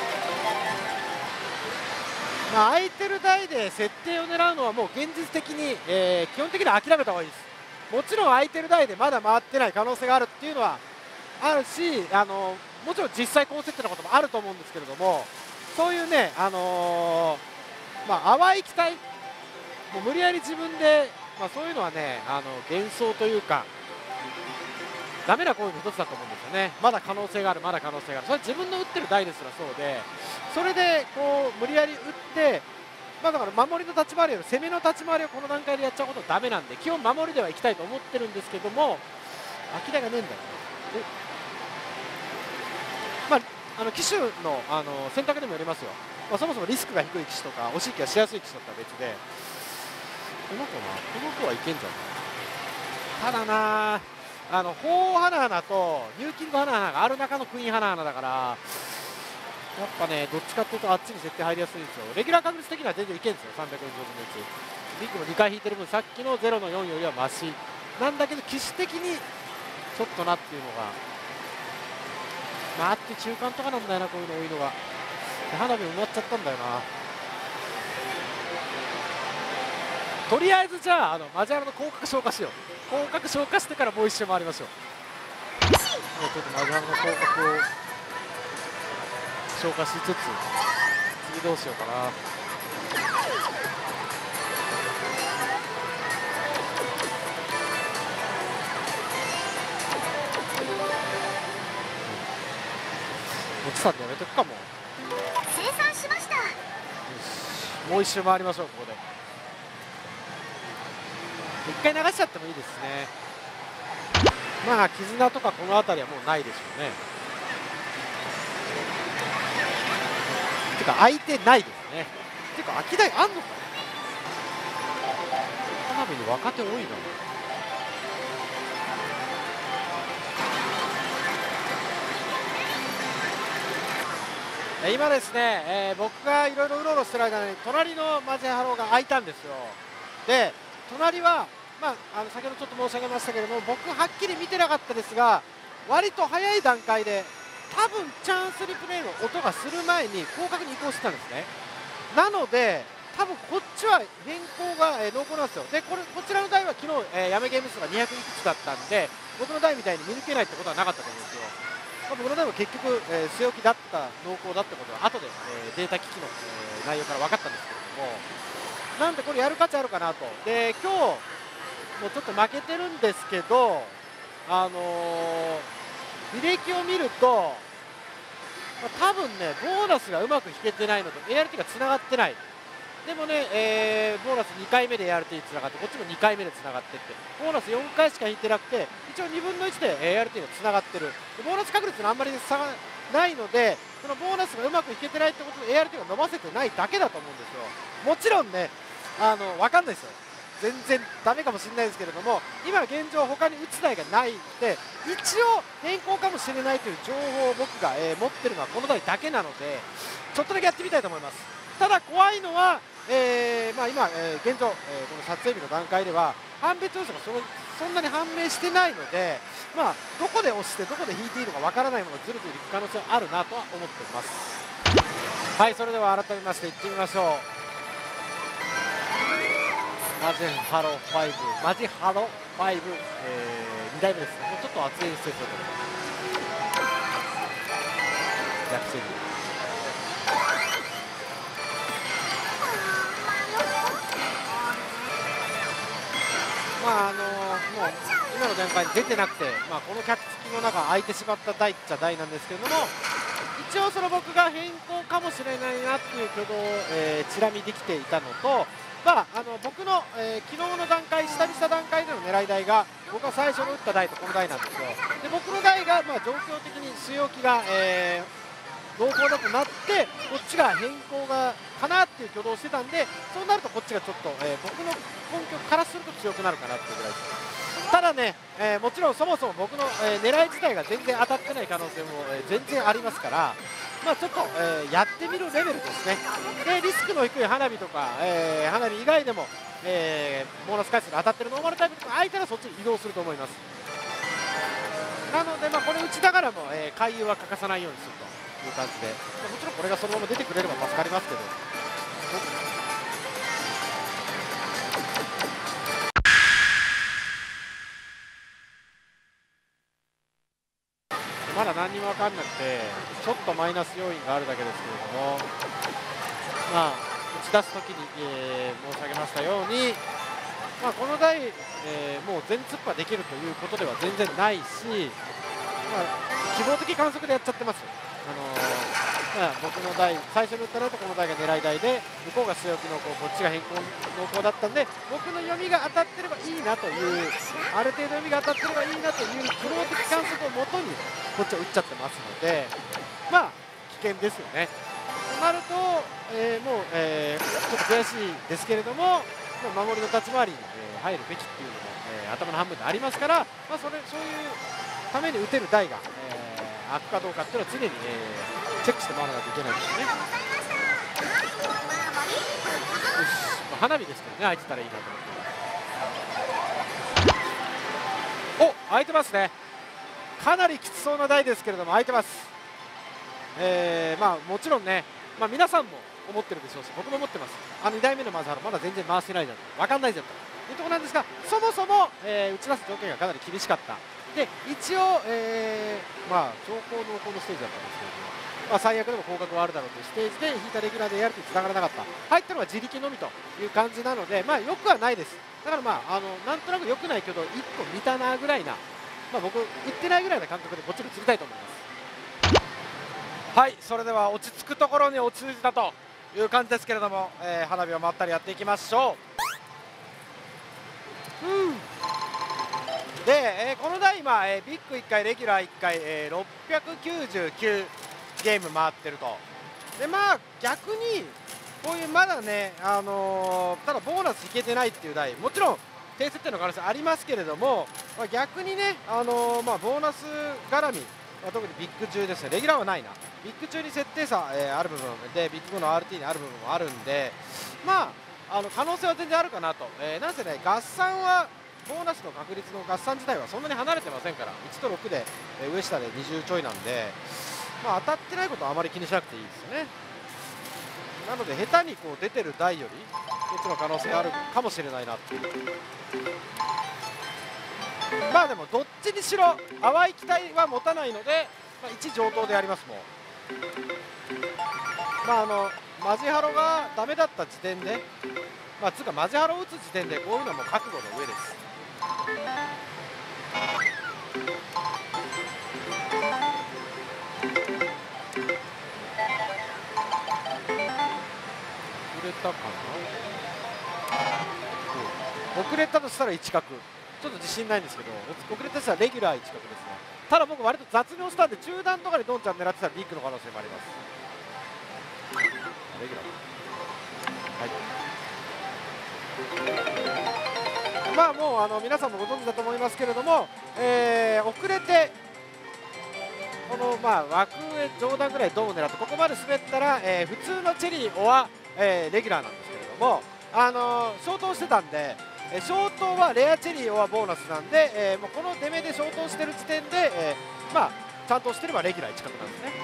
まあ空いてる台で設定を狙うのはもう現実的に、えー基本的には諦めた方がいいです。もちろん空いてる台でまだ回ってない可能性があるっていうのはあるし、あのもちろん実際高設定のこともあると思うんですけれども、そういうね、あのーまあ、淡い期待もう無理やり自分で、まあ、そういうのはねあの幻想というかダメな行為の一つだと思うんですよね。まだ可能性がある、まだ可能性がある、それは自分の打ってる台ですらそうで、それでこう無理やり打って、まあ、だから守りの立ち回りより攻めの立ち回りをこの段階でやっちゃうことはダメなんで、基本守りではいきたいと思ってるんですけども、空き台がねえんだよね。まあ、あの機種の、あの選択でもよりますよ。まあ、そもそもリスクが低い機種とか押し引きがしやすい機種だったら別で、この子なこの子はいけんじゃない。ただなあの鳳凰花々とニューキング花々がある中のクイーン花々だから、やっぱねどっちかっていうとあっちに設定入りやすいんですよ。レギュラー確率的には全然いけんですよ。さんびゃくよんじゅうごぶんのいちビッグもにかい引いてる分さっきのゼロのよんよりはマシなんだけど、機種的にちょっとなっていうのが、まああって中間とかなんだよな、こういうの多いのが。で花火埋まっちゃったんだよな。とりあえずじゃあ、あのマジャラの広角消化しよう。広角消化してからもう一周回りましょう。ちょっとマジャラの広角を消化しつつ次どうしようかな。落ちたんでやめとくかも。 生産しました。 よしもう一周回りましょう。ここで一回流しちゃってもいいですね。まあ絆とかこの辺りはもうないでしょうね。てか相手ないですね。てか空き台あんのかな。花火に若手多いな。今ですね、えー僕がいろいろうろうろしてる間に隣のマジハローが開いたんですよ。で隣は、まあ、あの先ほどちょっと申し上げましたけれども、僕はっきり見てなかったですが割と早い段階で多分チャンスリプレイの音がする前に広角に移行してたんですね。なので多分こっちは変更が、えー濃厚なんですよ。でこれこちらの台は昨日、えー、やめゲーム数がにひゃくいくつだったんで、僕の台みたいに見抜けないってことはなかったと思うんですよ。まあ、僕の台は結局、えー据え置きだった濃厚だってことは後で、えーデータ機器の、えー内容から分かったんですけれども、なんでこれやる価値あるかなと。で今日もうちょっと負けてるんですけど、あのー履歴を見ると、まあ、多分ねボーナスがうまく引けてないのと エーアールティー がつながってない。 でもね、えーボーナスにかいめで エーアールティー につながって、こっちもにかいめでつながってって、ボーナスよんかいしか引いてなくて、一応にぶんのいちで エーアールティー がつながってる。でボーナス確率のあんまり差がないので、そのボーナスがうまくいけてないってことで エーアールティー が伸ばせてないだけだと思うんですよ。もちろんね、あの分かんないですよ。全然ダメかもしれないですけれども、今現状他に打つ台がないので、一応変更かもしれないという情報を僕が、えー持ってるのはこの台だけなので、ちょっとだけやってみたいと思います。ただ怖いのは、えーまあ、今、えー現状、えーこの撮影日の段階では判別要素がそのそんなに判明してないので、まあ、どこで押してどこで引いていいのかわからないものがずるずるいく可能性はあるなとは思っています。はい、それでは改めましていってみましょう。マジハロファイブ、マジハロファイブ、えー、にだいめですね。もうちょっと熱い施設だと思います。逆戦にまああのもう今の段階に出てなくて、まあ、この客付きの中空いてしまった台っちゃ台なんですけれども、一応その僕が変更かもしれないなっていう挙動を、えー、チラ見できていたのと、まあ、あの僕の、えー、昨日の段階、下見した段階での狙い台が僕が最初の打った台とこの台なんですよ。で僕の台が、まあ、状況的に据え置きが、えー濃厚だとなって、こっちが変更がかなっていう挙動をしてたんで、そうなるとこっちがちょっと、えー僕の根拠からすると強くなるかなっていうぐらいです。ただね、えーもちろんそもそも僕の、えー狙い自体が全然当たってない可能性も、えー全然ありますから、まあ、ちょっと、えーやってみるレベルですね。でリスクの低い花火とか、えー花火以外でも、えーボーナス回数が当たってるノーマルタイプとか空いたらそっちに移動すると思います。なので、まあ、これ打ちながらも、えー回遊は欠かさないようにするという感じで、まあもちろんこれがそのまま出てくれれば助かりますけど。まだ何にも分かんなくて、ちょっとマイナス要因があるだけですけれども、まあ、打ち出すときに、えー申し上げましたように、まあ、この台、えーもう全突破できるということでは全然ないし、まあ、希望的観測でやっちゃってますよ。あのーまあ、僕の台、最初に打ったのとこの台が狙い台で、向こうが据え置き濃厚、こっちが変更濃厚だったんで、僕の読みが当たってればいいなという、ある程度読みが当たってればいいなという希望的観測をもとに、こっちは打っちゃってますので、まあ、危険ですよね。となると、えーもう、えーちょっと悔しいですけれども、まあ守りの立ち回りに、えー入るべきっていうのも、えー頭の半分でありますから、まあ、それそういうために打てる台が、えー開くかどうかっていうのは常に、えーチェックして回らないといけないですね。よし、まあ花火ですけどね、開いてたらいいなと思って。お、開いてますね。かなりきつそうな台ですけれども開いてます。えー、まあもちろんね、まあ、皆さんも思ってるでしょうし、僕も思ってます。あのにだいめのマズハロまだ全然回してないじゃん、分かんないじゃんというところなんですが、そもそも、えー打ち出す条件がかなり厳しかった。で一応、えーまあ超高濃厚のステージだったんですけれども、まあ、最悪でも降格はあるだろうというステージで引いたレギュラーでやるとつながらなかった、入ったのは自力のみという感じなので、まあよくはないです。だからまああのなんとなく良くないけどいっこ見たなぐらいな、まあ、僕打ってないぐらいな感覚でこっちに移りたいと思います。はい、それでは落ち着くところに落ち着いたという感じですけれども、えー花火をまったりやっていきましょう。うんで、えーこの台今、えービッグいっかいレギュラーいっかい、えーろっぴゃくきゅうじゅうきゅうゲーム回ってると。でまあ逆にこういうまだね、あのーただボーナスいけてないっていう台、もちろん低設定の可能性ありますけれども、まあ、逆にね、あのーまあ、ボーナス絡み、まあ、特にビッグ中ですね、レギュラーはないな、ビッグ中に設定差、えーある部分で、ビッグ後の アールティー にある部分もあるんで、まあ、あの可能性は全然あるかなと、えーなんせね、合算はボーナスの確率の合算自体はそんなに離れてませんから、いちとろくで、えー上下でにじゅうちょいなんで、まあ、当たってないことはあまり気にしなくていいですよね。なので下手にこう出てる台よりこっちの可能性あるかもしれないなっていう。まあでもどっちにしろ淡い期待は持たないので、まあ、一上等でありますもん。まああのマジハロがダメだった時点で、まあつうかマジハロを打つ時点でこういうのはもう覚悟の上です。売れたかな。 したらいち角、ちょっと自信ないんですけど、遅れてしたらレギュラーいち角ですね。ただ僕割と雑尿したんで中段とかでドンちゃん狙ってたらビッグの可能性もあります。レギュラー、はい、まあもうあの皆さんもご存知だと思いますけれども、えー、遅れてこのまあ枠上上段ぐらいドンを狙ってここまで滑ったら、えー、普通のチェリーオア、えー、レギュラーなんですけれども、あのー、消灯してたんで、えー、消灯はレアチェリーオアボーナスなんで、えー、もうこの出目で消灯してる時点で、えー、まあちゃんとしてればレギュラーいち角なんですね。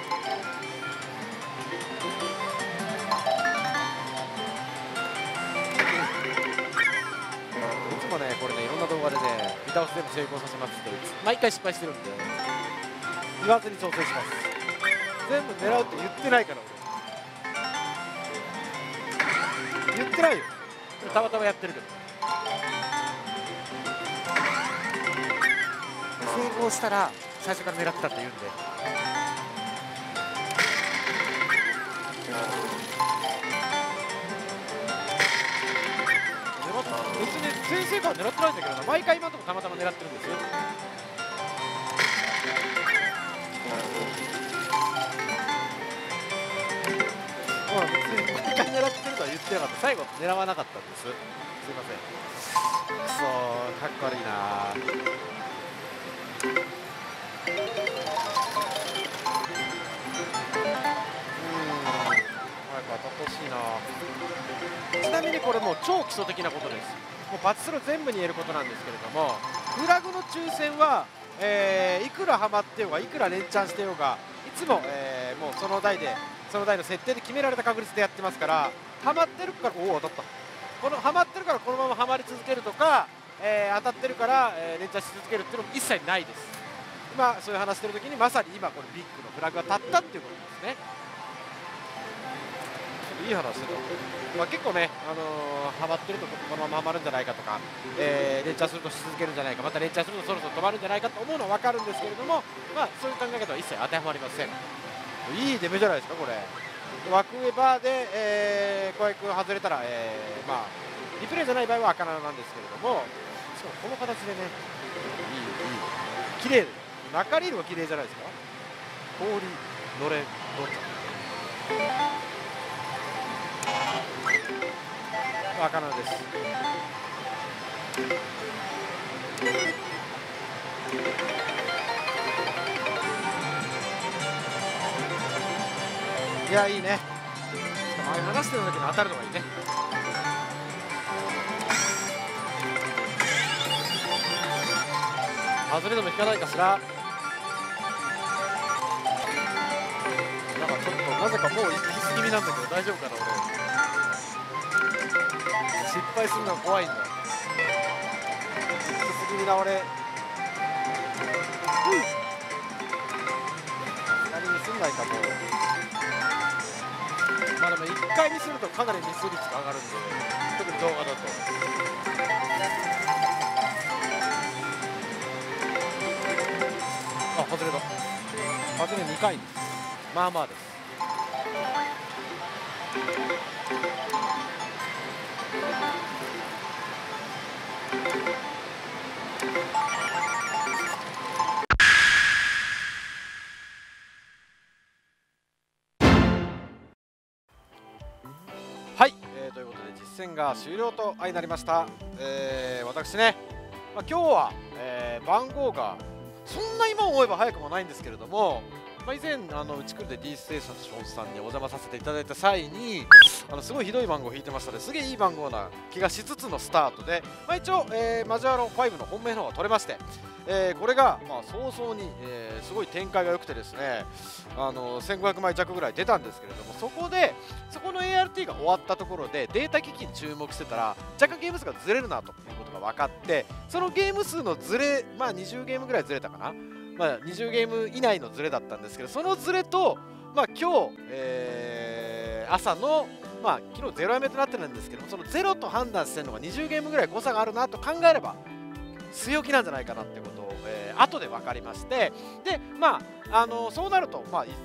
いつもねこれねいろんな動画でねビタオス全部成功させますって毎回失敗してるんで言わずに調整します。全部狙うって言ってないから俺言ってないよ、たまたまやってるけど成功したら最初から狙ってたって言うんで、別に先生から狙ってないんだけどな、毎回今のところたまたま狙ってるんですよ。まあ別に毎回狙ってるとは言ってなかった、最後狙わなかったんです。すいません。くそー、かっこ悪いなー。当たってほしいな。ちなみにこれもう超基礎的なことです。もうパチスロ全部に言えることなんですけれども、フラグの抽選は、えー、いくらハマってようがいくら連チャンしてようがいつも、えー、もうその台でその台の設定で決められた確率でやってますから、ハマってるからおお当たった、このハマってるからこのままハマり続けるとか、えー、当たってるから、えー、連チャンし続けるっていうのも一切ないです。今そういう話してる時にまさに今これビッグのフラグが立ったっていうことですね。いい話してた、まあ、結構ね、あのー、ハマってるとこのままハマるんじゃないかとか、えー、連チャンするとし続けるんじゃないか、また連チャンするとそろそろ止まるんじゃないかと思うのは分かるんですけれども、まあ、そういう考え方は一切当てはまりません。いい出目じゃないですかこれ。枠上バーで、えー、小役外れたら、えー、まあリプレイじゃない場合は赤ななんですけれども、しかもこの形でね、いいいい綺麗、中リールは綺麗じゃないですか。氷のれんどんちゃん赤なんです。いやいいね。あれ離してる時に当たるのがいいね。外れでも引かないかしら。なんかちょっとなぜかもう行き過ぎ気味なんだけど大丈夫かな俺。失敗するのが怖いんだ。行き過ぎな俺。何ミスんないかもう。まあでもいっかいミスるとかなりミス率が上がるんで、特に動画だと。あ、外れた。外れにかいです。まあまあです。はい、えー、ということで実戦が終了となりました。えー、私ね、まあ、今日は、えー、番号がそんな今思えば早くもないんですけれども、まあ、以前あのうち来るで D ステーションさんにお邪魔させていただいた際にあのすごいひどい番号を引いてましたので、すげえいい番号な気がしつつのスタートで、まあ、一応、えー、マジュアロンファイブの本命の方が取れまして、えー、これが、まあ、早々に、えー、すごい展開が良くてですね、あのせんごひゃくまい弱ぐらい出たんですけれども、そこでそこの エーアールティー が終わったところでデータ機器に注目してたら若干ゲーム数がずれるなということが分かって、そのゲーム数のずれ、まあにじゅうゲームぐらいずれたかな、まあ、にじゅうゲーム以内のずれだったんですけど、そのずれと、まあ、今日、えー、朝の、まあ、昨日ゼロやめとなってるんですけども、そのゼロと判断してるのがにじゅうゲームぐらい誤差があるなと考えれば強気なんじゃないかなっていうことを、えー、後で分かりまして、で、まあ、あのそうなると、まあ、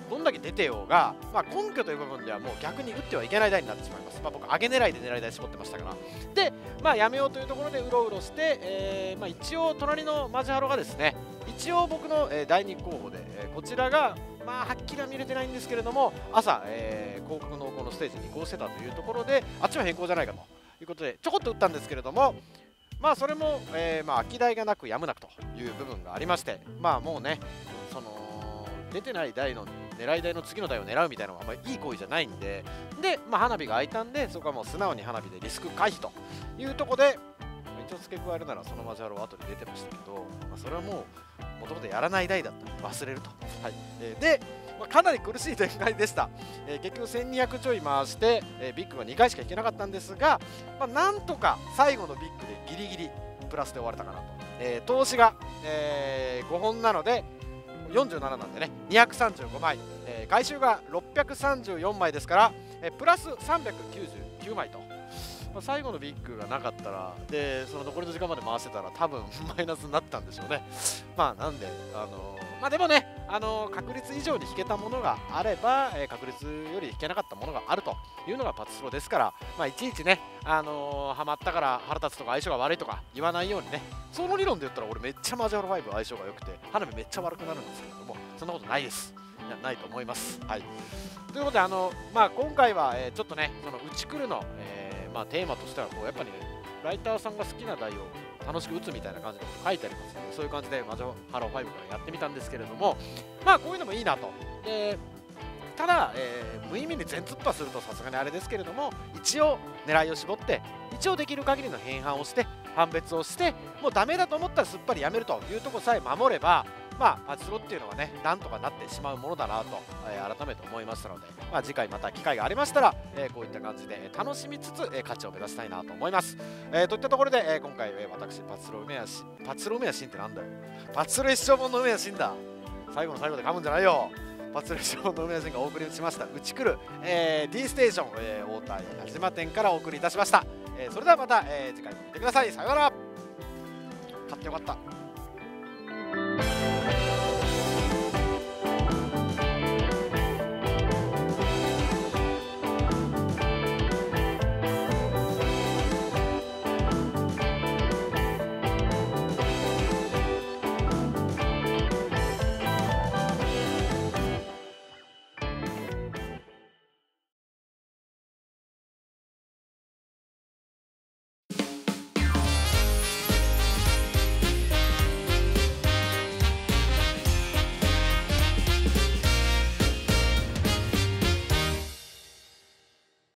どんだけ出てようが、まあ、根拠という部分ではもう逆に打ってはいけない台になってしまいます。まあ、僕上げ狙いで狙い台絞ってましたからで、まあ、やめようというところでうろうろして、えーまあ、一応隣のマジハロがですね一応僕の、えー、だいに候補で、えー、こちらがまあはっきりは見れてないんですけれども朝、えー、広角濃厚のステージに移行してたというところであっちは変更じゃないかということでちょこっと打ったんですけれども、まあそれも、えー、まあ空き台がなくやむなくという部分がありまして、まあもうねその出てない台の狙い台の次の台を狙うみたいなのはあんまりいい行為じゃないんでで、まあ、花火が開いたんでそこはもう素直に花火でリスク回避というところで一応付け加えるならそのマジハロは後で出てましたけど、まあ、それはもうもともとやらない台だったので忘れると、はいえー、で、まあ、かなり苦しい展開でした、えー、結局せんにひゃくちょい回して、えー、ビッグはにかいしか引けなかったんですが、まあ、なんとか最後のビッグでギリギリプラスで終われたかなと、えー、投資が、えー、ごほんなのでよんじゅうなななんでねにひゃくさんじゅうごまい、えー、回収がろっぴゃくさんじゅうよんまいですから、えー、プラスさんびゃくきゅうじゅうきゅうまいと、まあ、最後のビッグがなかったらでその残りの時間まで回してたら多分マイナスになったんでしょうね。まあなんであのー、まあでもね、あのー、確率以上に引けたものがあれば、えー、確率より引けなかったものがあるというのがパチスロですから、まあ、いちいちね、あのー、ハマったから腹立つとか相性が悪いとか言わないようにね、その理論で言ったら俺めっちゃマジハロファイブ相性が良くて花火めっちゃ悪くなるんですけれどもそんなことないです。いやないと思います。はい、ということで、あのまあ、今回は、えー、ちょっとねそのうちくるの、えーまあ、テーマとしてはこうやっぱり、ね、ライターさんが好きな台を楽しく打つみたいな感じのこと書いてありますのでそういう感じでマジハロファイブからやってみたんですけれども、まあこういうのもいいなと。でただ、えー、無意味に全突破するとさすがにあれですけれども一応狙いを絞って一応できる限りの変換をして判別をしてもうダメだと思ったらすっぱりやめるというところさえ守ればまあパチスロっていうのはねなんとかなってしまうものだなと、えー、改めて思いましたので、まあ、次回また機会がありましたら、えー、こういった感じで楽しみつつ、えー、勝ちを目指したいなと思います、えー、といったところで、えー、今回、えー、私パチスロ梅谷しパチスロ梅谷新ってなんだよパチスロ一生本の梅谷新だ最後の最後で噛むんじゃないよパチスロ一生本の梅谷新がお送りしましたうちくる、えー、D ステーション、えー、太田矢島店からお送りいたしました、えー、それではまた、えー、次回も見てください。さようなら。買ってよかった。